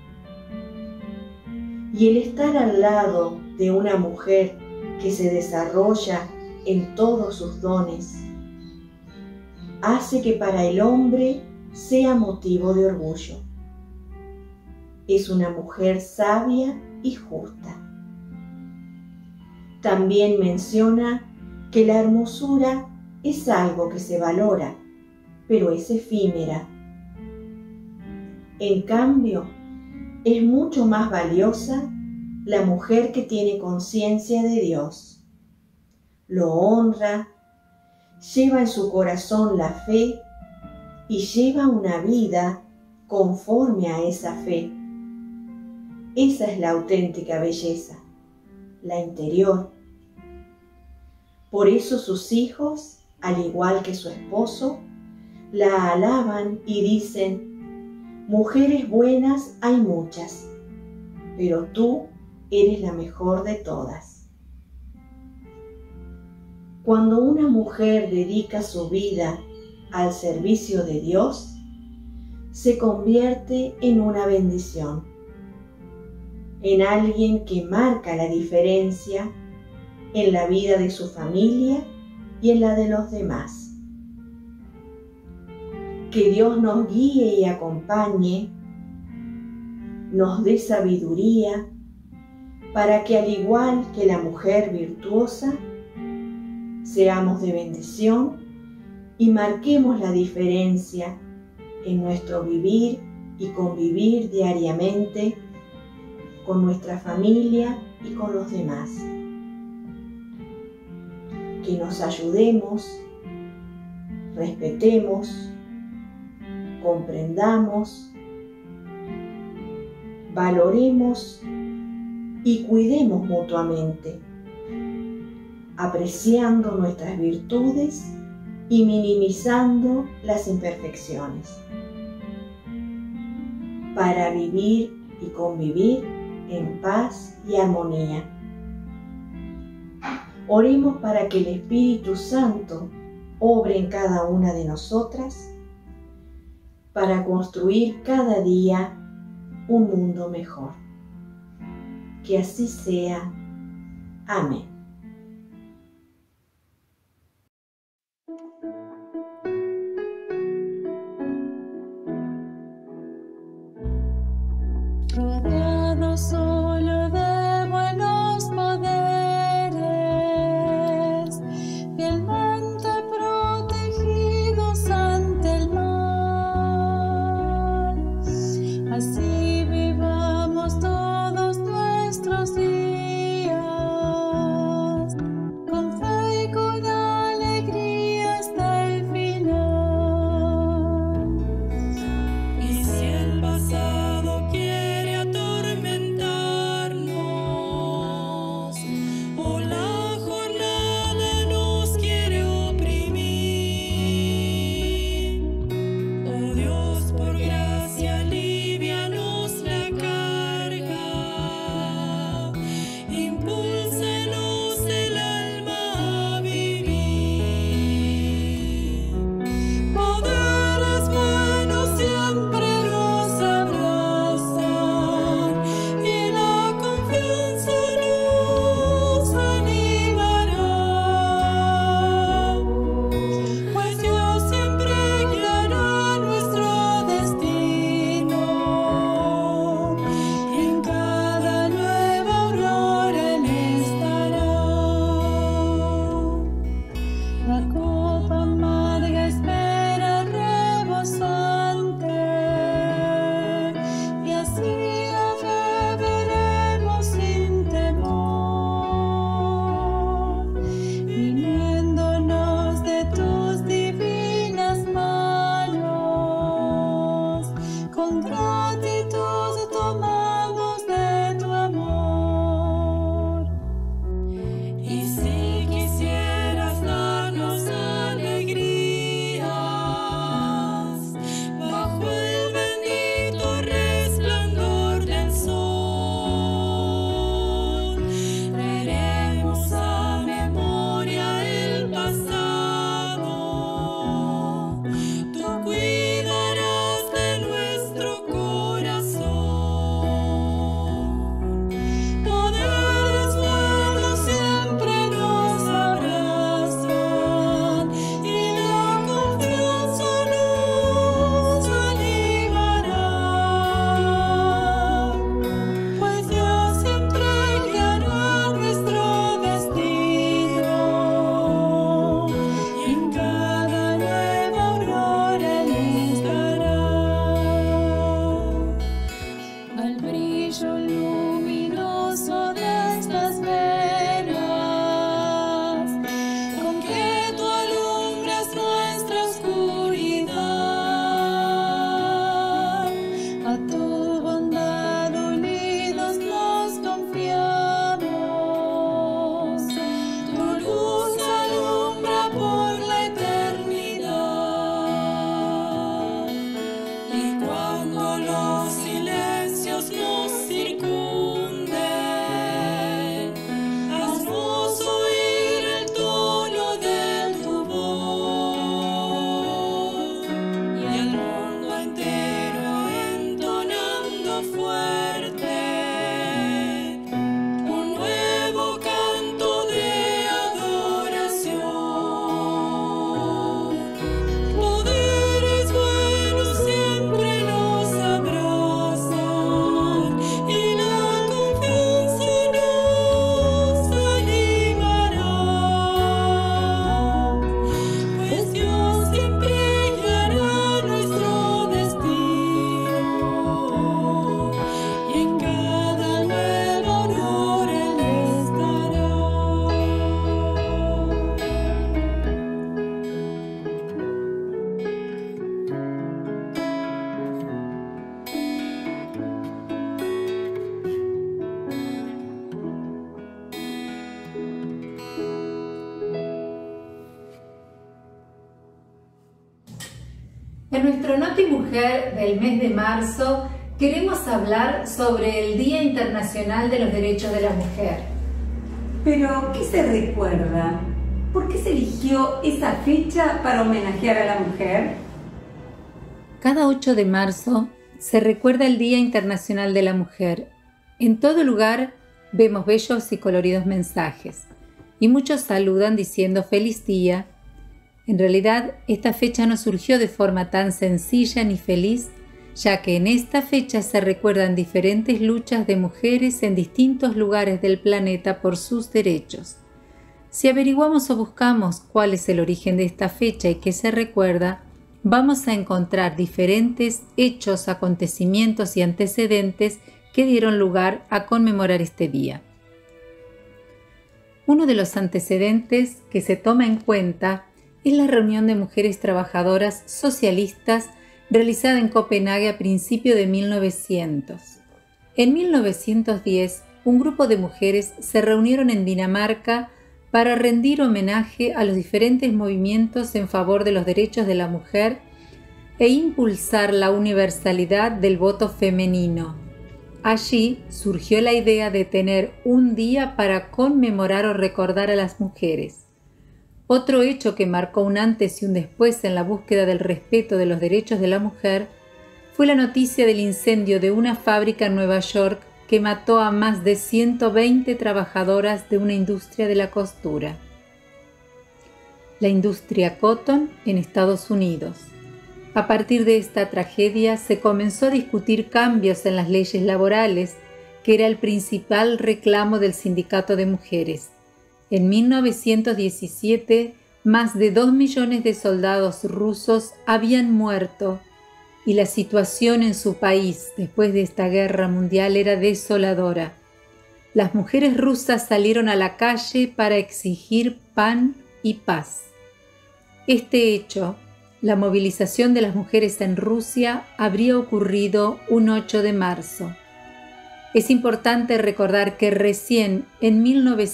Y el estar al lado de una mujer que se desarrolla en todos sus dones, hace que para el hombre sea motivo de orgullo. Es una mujer sabia y justa. También menciona que la hermosura es algo que se valora, pero es efímera. En cambio, es mucho más valiosa la mujer que tiene conciencia de Dios. Lo honra, lleva en su corazón la fe y lleva una vida conforme a esa fe. Esa es la auténtica belleza, la interior. Por eso sus hijos, al igual que su esposo, la alaban y dicen: mujeres buenas hay muchas, pero tú eres la mejor de todas. Cuando una mujer dedica su vida al servicio de Dios, se convierte en una bendición, en alguien que marca la diferencia en la vida de su familia y en la de los demás. Que Dios nos guíe y acompañe, nos dé sabiduría, para que al igual que la mujer virtuosa, seamos de bendición y marquemos la diferencia en nuestro vivir y convivir diariamente con nuestra familia y con los demás. Que nos ayudemos, respetemos, comprendamos, valoremos y cuidemos mutuamente, apreciando nuestras virtudes y minimizando las imperfecciones, para vivir y convivir en paz y armonía. Oremos para que el Espíritu Santo obre en cada una de nosotras para construir cada día un mundo mejor. Que así sea. Amén. Rodeado solo de buenos poderes, fielmente protegidos ante el mal. Así vivamos todos nuestros días, con fe y con alegría este En nuestro Noti Mujer del mes de marzo queremos hablar sobre el Día Internacional de los Derechos de la Mujer. Pero, ¿qué se recuerda? ¿Por qué se eligió esa fecha para homenajear a la mujer? Cada 8 de marzo se recuerda el Día Internacional de la Mujer. En todo lugar vemos bellos y coloridos mensajes, y muchos saludan diciendo feliz día. En realidad, esta fecha no surgió de forma tan sencilla ni feliz, ya que en esta fecha se recuerdan diferentes luchas de mujeres en distintos lugares del planeta por sus derechos. Si averiguamos o buscamos cuál es el origen de esta fecha y qué se recuerda, vamos a encontrar diferentes hechos, acontecimientos y antecedentes que dieron lugar a conmemorar este día. Uno de los antecedentes que se toma en cuenta es la reunión de mujeres trabajadoras socialistas realizada en Copenhague a principios de 1900. En 1910, un grupo de mujeres se reunieron en Dinamarca para rendir homenaje a los diferentes movimientos en favor de los derechos de la mujer e impulsar la universalidad del voto femenino. Allí surgió la idea de tener un día para conmemorar o recordar a las mujeres. Otro hecho que marcó un antes y un después en la búsqueda del respeto de los derechos de la mujer fue la noticia del incendio de una fábrica en Nueva York que mató a más de 120 trabajadoras de una industria de la costura. La industria Cotton en Estados Unidos. A partir de esta tragedia se comenzó a discutir cambios en las leyes laborales, que era el principal reclamo del sindicato de mujeres. En 1917, más de 2 millones de soldados rusos habían muerto y la situación en su país después de esta guerra mundial era desoladora. Las mujeres rusas salieron a la calle para exigir pan y paz. Este hecho, la movilización de las mujeres en Rusia, habría ocurrido un 8 de marzo. Es importante recordar que recién en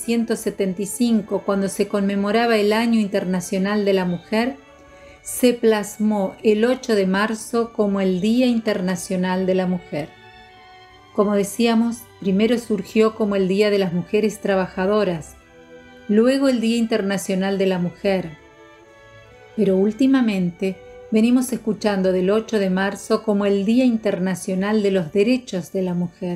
1975, cuando se conmemoraba el Año Internacional de la Mujer, se plasmó el 8 de marzo como el Día Internacional de la Mujer. Como decíamos, primero surgió como el Día de las Mujeres Trabajadoras, luego el Día Internacional de la Mujer, pero últimamente venimos escuchando del 8 de marzo como el Día Internacional de los Derechos de la Mujer.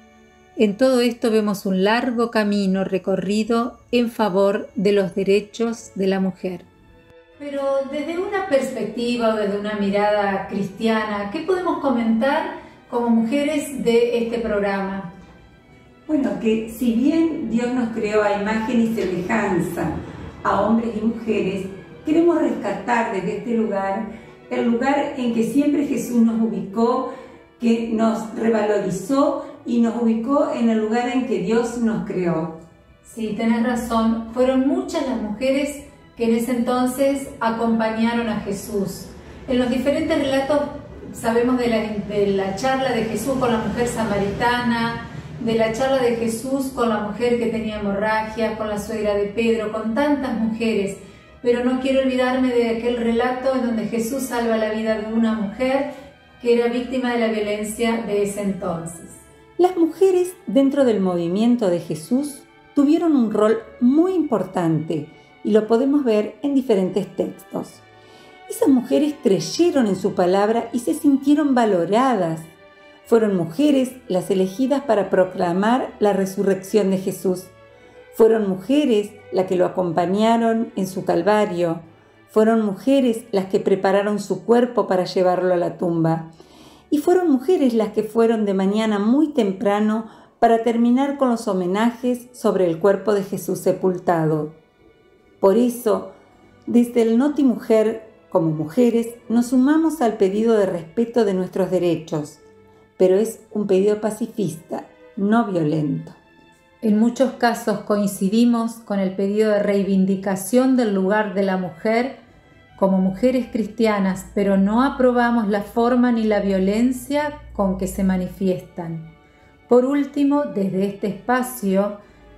En todo esto vemos un largo camino recorrido en favor de los derechos de la mujer. Pero desde una perspectiva o desde una mirada cristiana, ¿qué podemos comentar como mujeres de este programa? Bueno, que si bien Dios nos creó a imagen y semejanza a hombres y mujeres, queremos rescatar desde este lugar el lugar en que siempre Jesús nos ubicó, que nos revalorizó y nos ubicó en el lugar en que Dios nos creó. Sí, tenés razón. Fueron muchas las mujeres que en ese entonces acompañaron a Jesús. En los diferentes relatos sabemos de la charla de Jesús con la mujer samaritana, de la charla de Jesús con la mujer que tenía hemorragia, con la suegra de Pedro, con tantas mujeres. Pero no quiero olvidarme de aquel relato en donde Jesús salva la vida de una mujer que era víctima de la violencia de ese entonces. Las mujeres dentro del movimiento de Jesús tuvieron un rol muy importante y lo podemos ver en diferentes textos. Esas mujeres creyeron en su palabra y se sintieron valoradas. Fueron mujeres las elegidas para proclamar la resurrección de Jesús. Fueron mujeres las que lo acompañaron en su calvario. Fueron mujeres las que prepararon su cuerpo para llevarlo a la tumba. Y fueron mujeres las que fueron de mañana muy temprano para terminar con los homenajes sobre el cuerpo de Jesús sepultado. Por eso, desde el Noti Mujer, como mujeres, nos sumamos al pedido de respeto de nuestros derechos, pero es un pedido pacifista, no violento. En muchos casos coincidimos con el pedido de reivindicación del lugar de la mujer como mujeres cristianas, pero no aprobamos la forma ni la violencia con que se manifiestan. Por último, desde este espacio,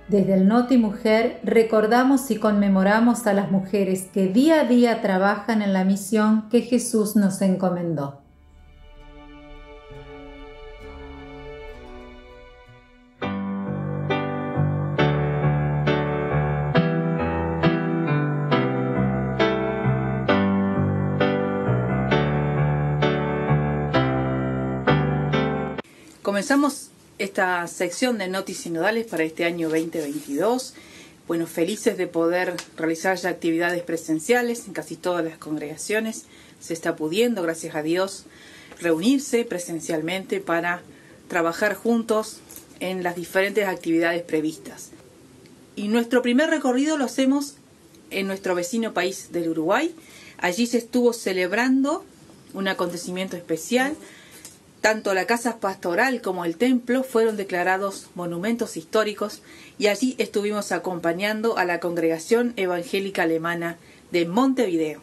Desde el Noti Mujer recordamos y conmemoramos a las mujeres que día a día trabajan en la misión que Jesús nos encomendó. Comenzamos esta sección de Notis Sinodales para este año 2022. Bueno, felices de poder realizar ya actividades presenciales en casi todas las congregaciones. Se está pudiendo, gracias a Dios, reunirse presencialmente para trabajar juntos en las diferentes actividades previstas. Y nuestro primer recorrido lo hacemos en nuestro vecino país del Uruguay. Allí se estuvo celebrando un acontecimiento especial. Tanto la casa pastoral como el templo fueron declarados monumentos históricos y allí estuvimos acompañando a la Congregación Evangélica Alemana de Montevideo.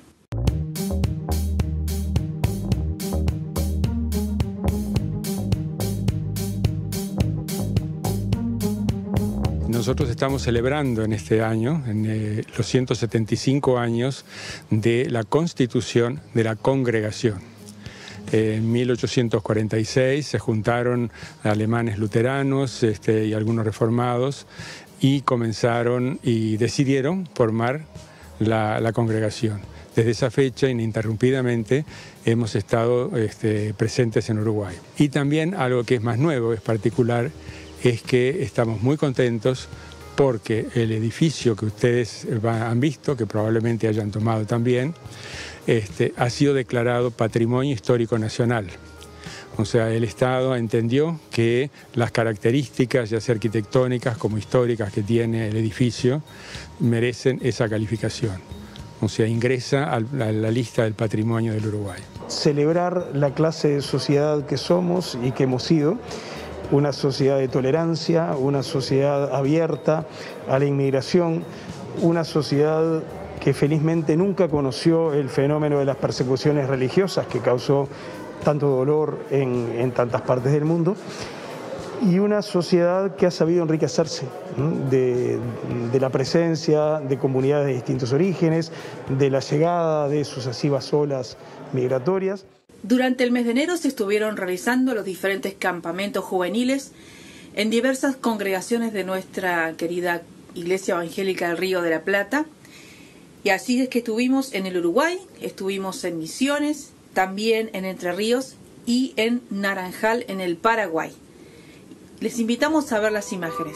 Nosotros estamos celebrando en este año los 175 años de la constitución de la congregación. En 1846 se juntaron alemanes luteranos y algunos reformados y comenzaron y decidieron formar la congregación. Desde esa fecha, ininterrumpidamente, hemos estado presentes en Uruguay. Y también algo que es más nuevo, es particular, es que estamos muy contentos porque el edificio que ustedes han visto, que probablemente hayan tomado también, ha sido declarado Patrimonio Histórico Nacional. O sea, el Estado entendió que las características, ya sea arquitectónicas como históricas, que tiene el edificio, merecen esa calificación. O sea, ingresa a la lista del patrimonio del Uruguay. Celebrar la clase de sociedad que somos y que hemos sido, una sociedad de tolerancia, una sociedad abierta a la inmigración, una sociedad que felizmente nunca conoció el fenómeno de las persecuciones religiosas que causó tanto dolor en tantas partes del mundo, y una sociedad que ha sabido enriquecerse de la presencia de comunidades de distintos orígenes, de la llegada de sucesivas olas migratorias. Durante el mes de enero se estuvieron realizando los diferentes campamentos juveniles en diversas congregaciones de nuestra querida Iglesia Evangélica del Río de la Plata. Y así es que estuvimos en el Uruguay, estuvimos en Misiones, también en Entre Ríos y en Naranjal, en el Paraguay. Les invitamos a ver las imágenes.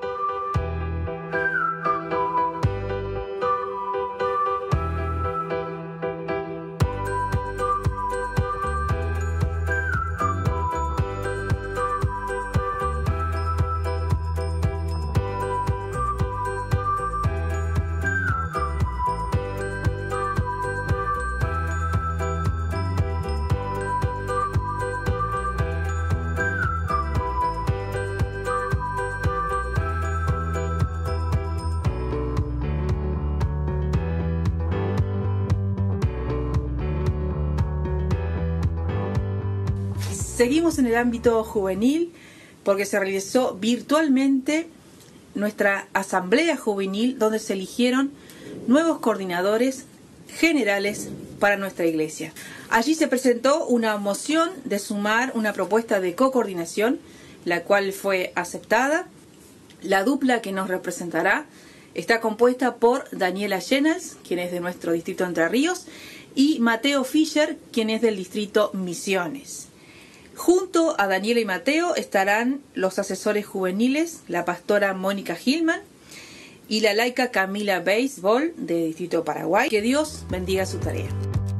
Seguimos en el ámbito juvenil porque se realizó virtualmente nuestra asamblea juvenil donde se eligieron nuevos coordinadores generales para nuestra iglesia. Allí se presentó una moción de sumar una propuesta de co-coordinación, la cual fue aceptada. La dupla que nos representará está compuesta por Daniela Llenals, quien es de nuestro distrito Entre Ríos, y Mateo Fischer, quien es del distrito Misiones. Junto a Daniela y Mateo estarán los asesores juveniles, la pastora Mónica Gilman y la laica Camila Beisbol, de Distrito Paraguay. Que Dios bendiga su tarea.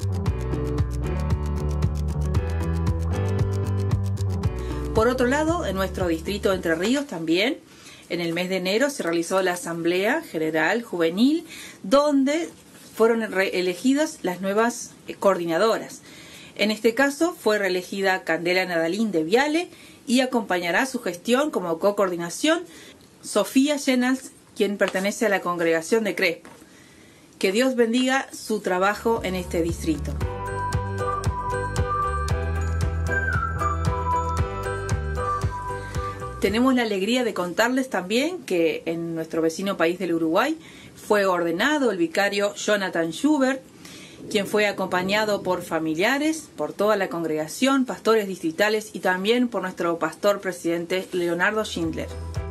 Por otro lado, en nuestro distrito Entre Ríos también, en el mes de enero se realizó la Asamblea General Juvenil, donde fueron elegidas las nuevas coordinadoras. En este caso fue reelegida Candela Nadalín de Viale y acompañará su gestión como co-coordinación Sofía Llenals, quien pertenece a la congregación de Crespo. Que Dios bendiga su trabajo en este distrito. tenemos la alegría de contarles también que en nuestro vecino país del Uruguay fue ordenado el vicario Jonathan Schubert, quien fue acompañado por familiares, por toda la congregación, pastores distritales y también por nuestro pastor presidente Leonardo Schindler.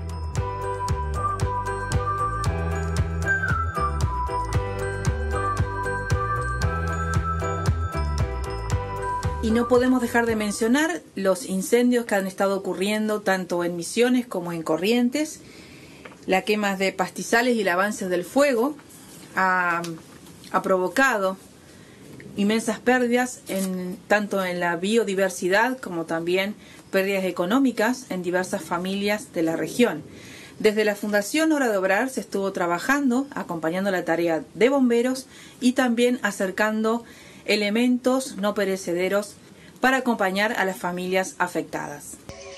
Y no podemos dejar de mencionar los incendios que han estado ocurriendo tanto en Misiones como en Corrientes. La quema de pastizales y el avance del fuego ha provocado inmensas pérdidas tanto en la biodiversidad como también pérdidas económicas en diversas familias de la región. Desde la Fundación Hora de Obrar se estuvo trabajando, acompañando la tarea de bomberos y también acercando elementos no perecederos para acompañar a las familias afectadas.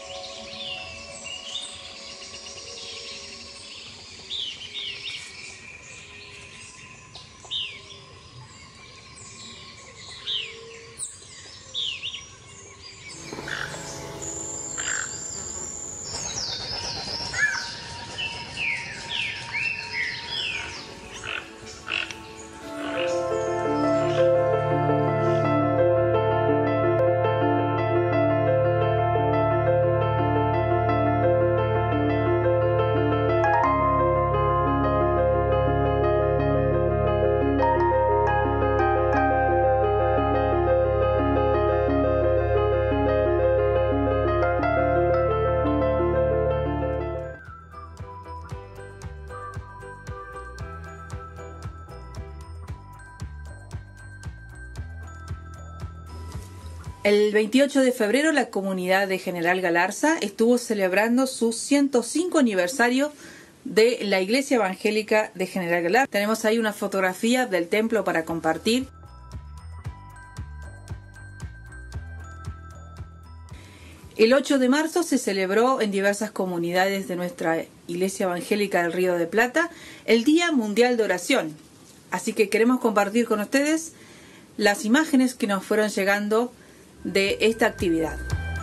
El 28 de febrero la comunidad de General Galarza estuvo celebrando su 105 aniversario de la Iglesia Evangélica de General Galarza. Tenemos ahí una fotografía del templo para compartir. El 8 de marzo se celebró en diversas comunidades de nuestra Iglesia Evangélica del Río de Plata el Día Mundial de Oración. Así que queremos compartir con ustedes las imágenes que nos fueron llegando de esta actividad.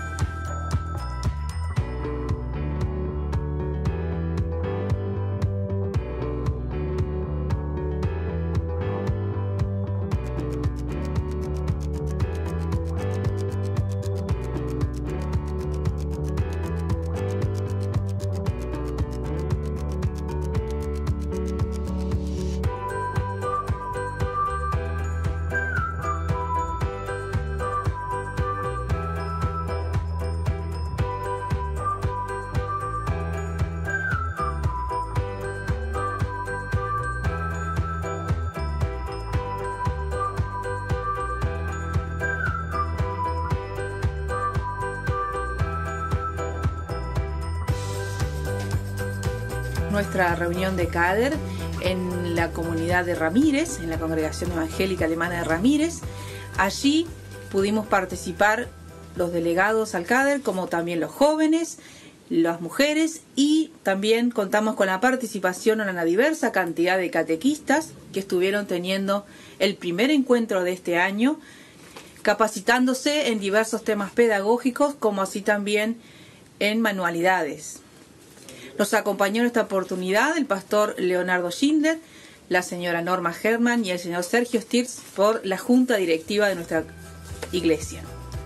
Nuestra reunión de CADER en la comunidad de Ramírez, en la Congregación Evangélica Alemana de Ramírez. Allí pudimos participar los delegados al CADER, como también los jóvenes, las mujeres, y también contamos con la participación de una diversa cantidad de catequistas que estuvieron teniendo el primer encuentro de este año, capacitándose en diversos temas pedagógicos, como así también en manualidades. Nos acompañó en esta oportunidad el pastor Leonardo Schindler, la señora Norma Herman y el señor Sergio Stirz por la junta directiva de nuestra iglesia.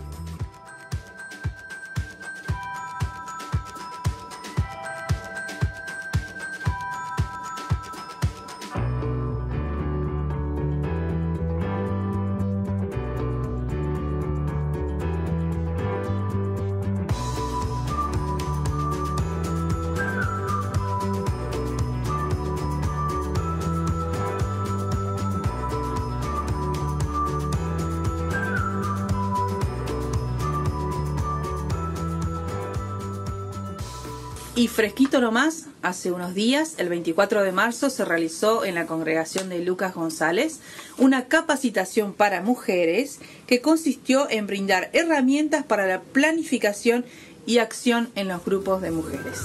Y fresquito nomás, hace unos días, el 24 de marzo, se realizó en la congregación de Lucas González una capacitación para mujeres que consistió en brindar herramientas para la planificación y acción en los grupos de mujeres.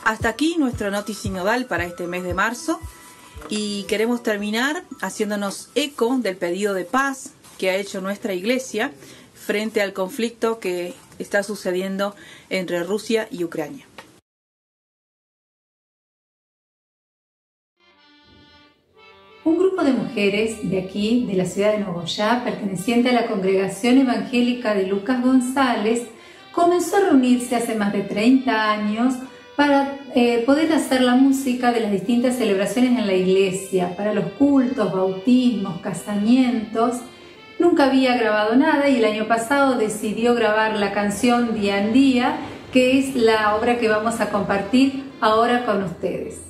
hasta aquí nuestro Noti Sinodal para este mes de marzo, y queremos terminar haciéndonos eco del pedido de paz que ha hecho nuestra Iglesia frente al conflicto que está sucediendo entre Rusia y Ucrania. Un grupo de mujeres de aquí, de la ciudad de Nogoyá, perteneciente a la Congregación Evangélica de Lucas González, comenzó a reunirse hace más de 30 años para poder hacer la música de las distintas celebraciones en la iglesia, para los cultos, bautismos, casamientos. Nunca había grabado nada y el año pasado decidió grabar la canción Día en Día, que es la obra que vamos a compartir ahora con ustedes.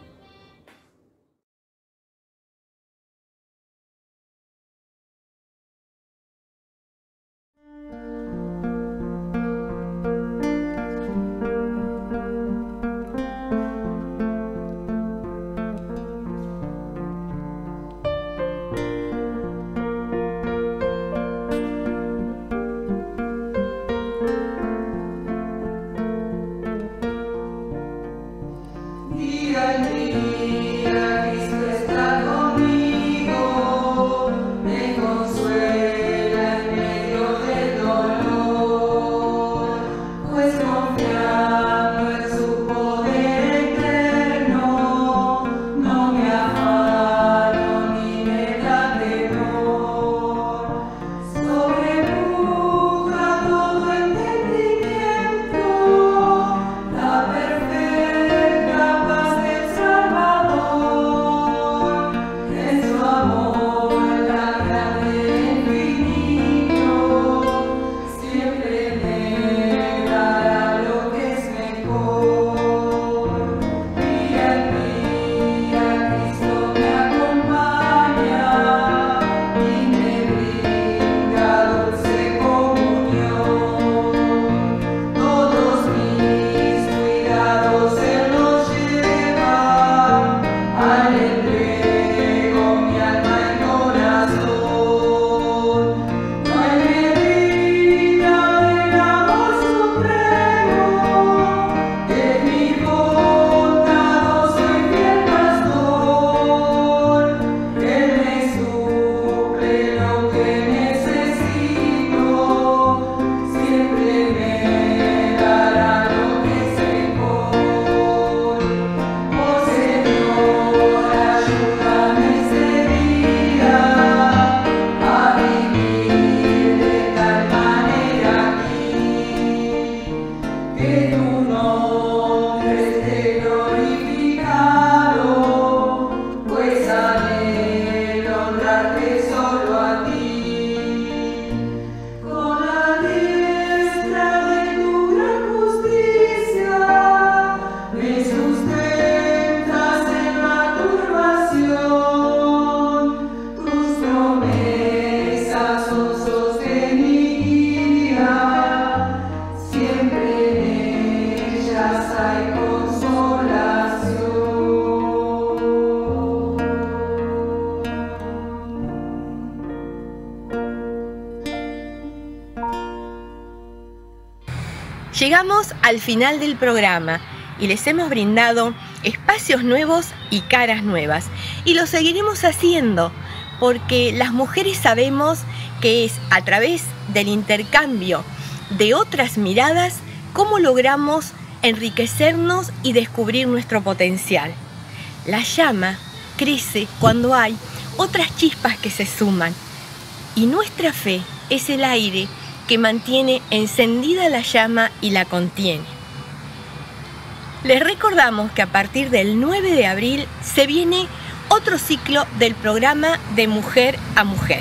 Llegamos al final del programa y les hemos brindado espacios nuevos y caras nuevas. Y lo seguiremos haciendo porque las mujeres sabemos que es a través del intercambio de otras miradas cómo logramos enriquecernos y descubrir nuestro potencial. La llama crece cuando hay otras chispas que se suman y nuestra fe es el aire que mantiene encendida la llama y la contiene. Les recordamos que a partir del 9 de abril se viene otro ciclo del programa de Mujer a Mujer.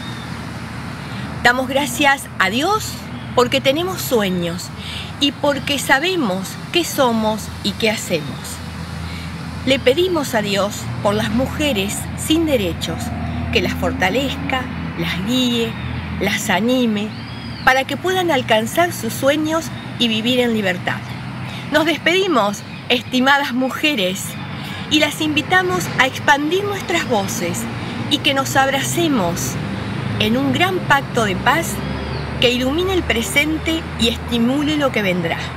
Damos gracias a Dios porque tenemos sueños y porque sabemos qué somos y qué hacemos. Le pedimos a Dios por las mujeres sin derechos, que las fortalezca, las guíe, las anime, para que puedan alcanzar sus sueños y vivir en libertad. Nos despedimos, estimadas mujeres, y las invitamos a expandir nuestras voces y que nos abracemos en un gran pacto de paz que ilumine el presente y estimule lo que vendrá.